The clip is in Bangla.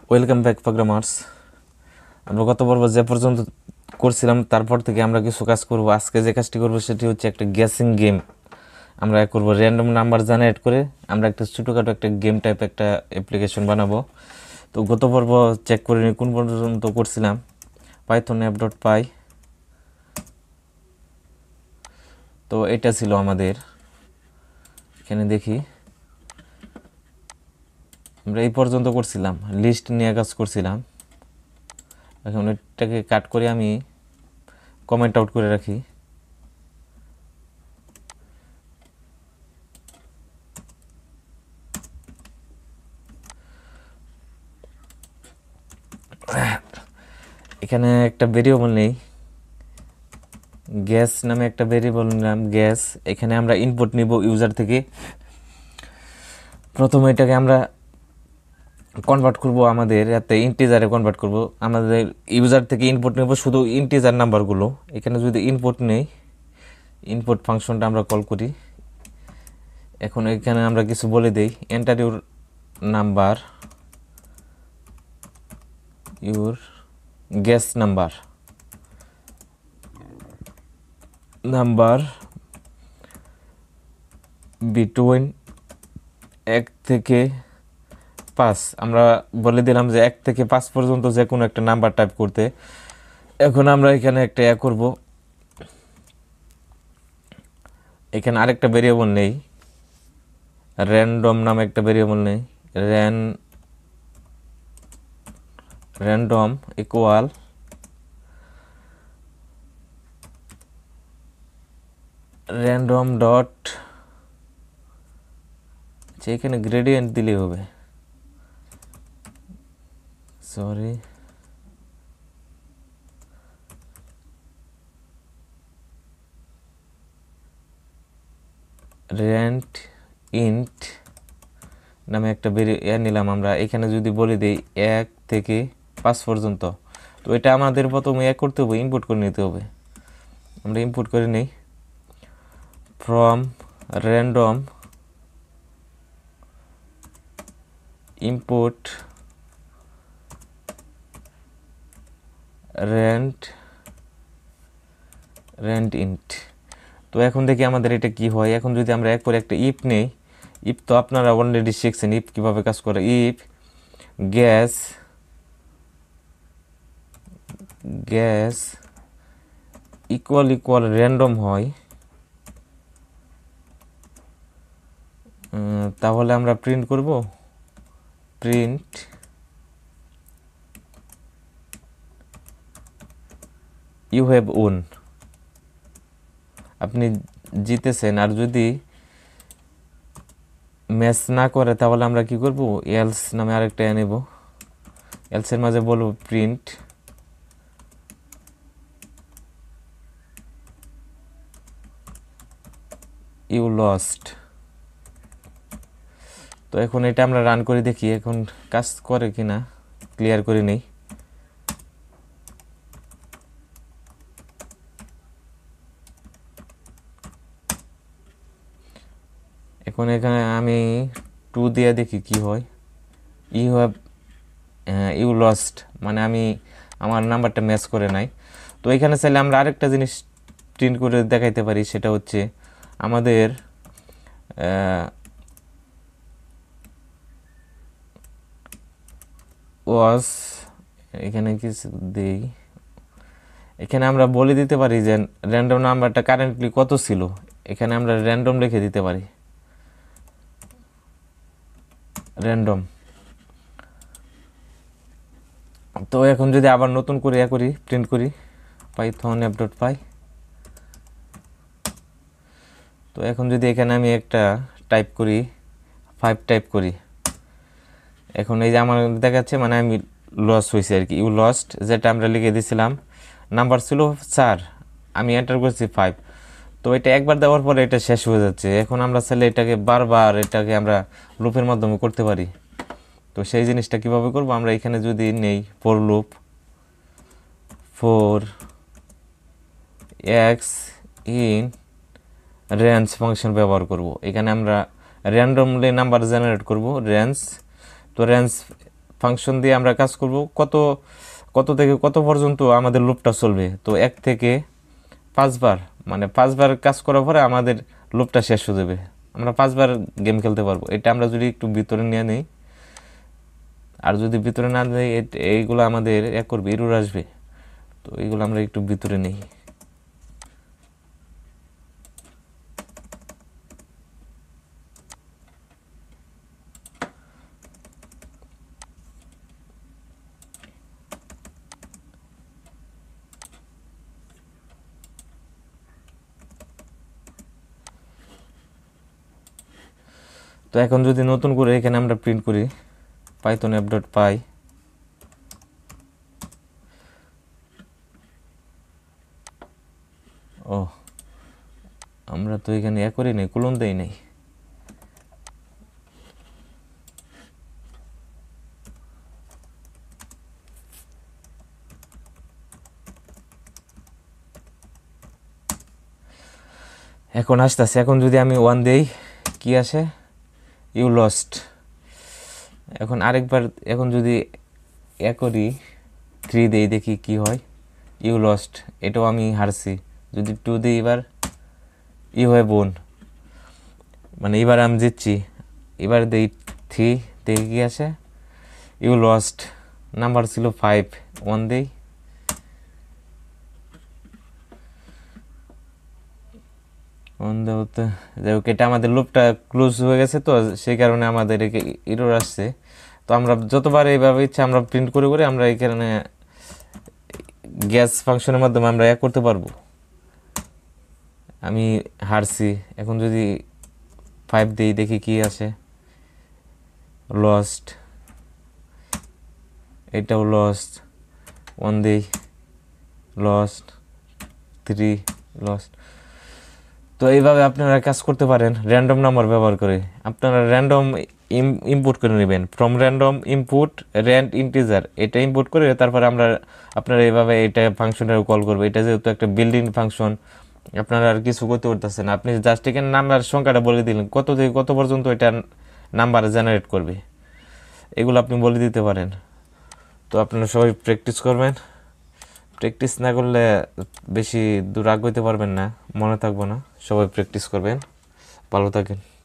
Welcome back programmers. আমরা গত পর্ব যে পর্যন্ত করছিলাম তারপর থেকে আমরা কিছু কাজ করব। আজকে যে কাজটি করব সেটি হচ্ছে একটা গ্যাসিং গেম আমরা করব। র্যান্ডম নাম্বার জেনারেট করে আমরা একটা ছোটোখাটো একটা গেম টাইপ একটা অ্যাপ্লিকেশন বানাবো। তো গত পর্ব চেক করে নিই কোন পর্যন্ত করছিলাম। পাইথন অ্যাপ ডট পাই, তো এটা ছিল আমাদের। এখানে দেখি আমরা এই পর্যন্ত করছিলাম, লিস্ট নিয়ে কাজ করছিলাম। এখন এটাকে কাট করে আমি কমেন্ট আউট করে রাখি। এখানে একটা ভেরিয়েবল নেই, গ্যাস নামে একটা ভেরিয়েবল নিলাম গ্যাস। এখানে আমরা ইনপুট নিব ইউজার থেকে। প্রথমে এটাকে আমরা কনভার্ট করব, আমাদের এতে ইন্টিজারে কনভার্ট করব। আমাদের ইউজার থেকে ইনপুট নেব শুধু ইন্টিজার নাম্বারগুলো। এখানে যদি ইনপুট নেই, ইনপুট ফাংশনটা আমরা কল করি। এখন এখানে আমরা কিছু বলে দেই, enter your number, your guess number between 1 থেকে 5। আমরা বলে দিলাম যে 1 থেকে 5 পর্যন্ত যে কোনো একটা নাম্বার টাইপ করতে। এখন আমরা এখানে একটা করব, এখানে আরেকটা ভেরিয়েবল নেই, র্যান্ডম নামে একটা ভেরিয়েবল নেই। র্যান্ডম ইকুয়াল র্যান্ডম ডট, এখানে গ্রেডিয়েন্ট দিলেই হবে, সরি র্যান্ট ইন্ট নামে একটা নিলাম আমরা। এখানে যদি বলে দিই 1 থেকে 5 পর্যন্ত, তো এটা আমাদের প্রথমে করতে হবে, ইনপুট করে নিতে হবে। আমরা ইনপুট করে নিই from random input randint. তো এখন দেখি আমাদের এটা কি হয়। এখন যদি আমরা এক পরে একটা ইফ নেই, ইফ তো আপনারা অলরেডি শিখছেন ইফ কীভাবে কাজ করে। ইফ গ্যাস ইকুয়াল র্যান্ডম হয়, তাহলে আমরা প্রিন্ট করব প্রিন্ট ইউ হ্যাভ ওন, আপনি জিতেছেন। আর যদি ম্যাচ না করে তাহলে আমরা কি করব, এলস নামে আরেকটা নেব। এলসের মাঝে বলবো প্রিন্ট ইউ লস্ট। তো এখন এটা আমরা রান করে দেখি এখন কাজ করে কিনা, ক্লিয়ার করে নেই। এখন এখানে আমি 2 দিয়ে দেখি কি হয়। ইউ লস্ট মানে আমার নাম্বারটা ম্যাচ করে নাই। তো এখানে চাইলে আমরা আরেকটা জিনিস প্রিন্ট করে দেখাইতে পারি, সেটা হচ্ছে আমাদের ওয়াজ, এখানে কিছু দিই, এখানে আমরা বলে দিতে পারি যে র্যান্ডম নাম্বারটা কারেন্টলি কত ছিল। এখানে আমরা র্যান্ডম লিখে দিতে পারি, র্যান্ডম। তো এখন যদি আবার নতুন করে প্রিন্ট করি পাইথন অ্যাপ ডট পাই, তো এখন যদি এখানে আমি একটা টাইপ করি 5 টাইপ করি, এখন এই যে আমার দেখাচ্ছে মানে আমি লস হয়েছে আর কি। ইউ লস্ট যেটা আমরা লিখে দিয়েছিলাম, নাম্বার ছিল 4, আমি এন্টার করছি 5। তো এটা একবার দেওয়ার পরে এটা শেষ হয়ে যাচ্ছে। এখন আমরা চাইলে এটাকে বারবার আমরা লুপের মাধ্যমে করতে পারি। তো সেই জিনিসটা কিভাবে করব, আমরা এখানে যদি নেই for loop for x in range function ব্যবহার করব। এখানে আমরা র্যান্ডমলি নাম্বার জেনারেট করব রেঞ্জ। তো রেঞ্জ ফাংশন দিয়ে আমরা কাজ করব, কত কত থেকে কত পর্যন্ত আমাদের লুপটা চলবে। তো 1 থেকে 5 বার, মানে 5 বার কাজ করার পরে আমাদের লুপটা শেষ হয়ে যাবে, আমরা 5 বার গেম খেলতে পারবো। এটা আমরা যদি একটু ভিতরে নিয়ে নিই, আর যদি ভিতরে না নিই এইগুলো আমাদের করবে, এরর আসবে। তো এইগুলো আমরা একটু ভিতরে নিই। তো এখন যদি নতুন করে এখানে আমরা প্রিন্ট করি পাইথন app.py, ও আমরা তো এখানে করি নাই, কুলন দেই নাই। এখন আসতেছে, এখন যদি আমি 1 দেই কি আসে, ইউ লস্ট। এখন আরেকবার, এখন যদি করি 3 দেই দেখি কি হয়, ইউ লস্ট, এটাও আমি হারছি। যদি 2 দিই এবার ই হয় বোন, মানে এবার আমি জিতছি। এবার দেই 3 দেখি কি আসে, ইউ লস্ট, নাম্বার ছিল 5, 1 দেই, যাই হোক এটা আমাদের লুপটা ক্লোজ হয়ে গেছে, তো সেই কারণে আমাদের এরর আসছে। তো আমরা যতবার এইভাবে ইচ্ছা আমরা প্রিন্ট করে করে আমরা এখানে গ্যাস ফাংশনের মাধ্যমে আমরা করতে পারবো। আমি হারছি, এখন যদি 5 দিই দেখি কি আসে, লস্ট, এটাও লস্ট, 1 দিই লস্ট, 3 লস্ট। তো এইভাবে আপনারা কাজ করতে পারেন র্যান্ডম নাম্বার ব্যবহার করে। আপনারা র্যান্ডম ইনপুট করে নেবেন, from random input rand integer, এটা ইনপুট করে তারপরে আপনারা এইভাবে এটা ফাংশনটা কল করবে। এটা যেহেতু একটা বিল্ডিং ফাংশন, আপনারা আর কিছু করতে পারতেছেন, আপনি জাস্ট এখানে নাম্বার সংখ্যাটা বলে দিলেন, কত থেকে কত পর্যন্ত এটা নাম্বার জেনারেট করবে, এগুলো আপনি বলে দিতে পারেন। তো আপনারা সবাই প্র্যাকটিস করবেন, প্র্যাকটিস না করলে বেশি দূর আগাইতে পারবেন না, মনে থাকবো না। সবাই প্র্যাকটিস করবেন, ভালো থাকেন।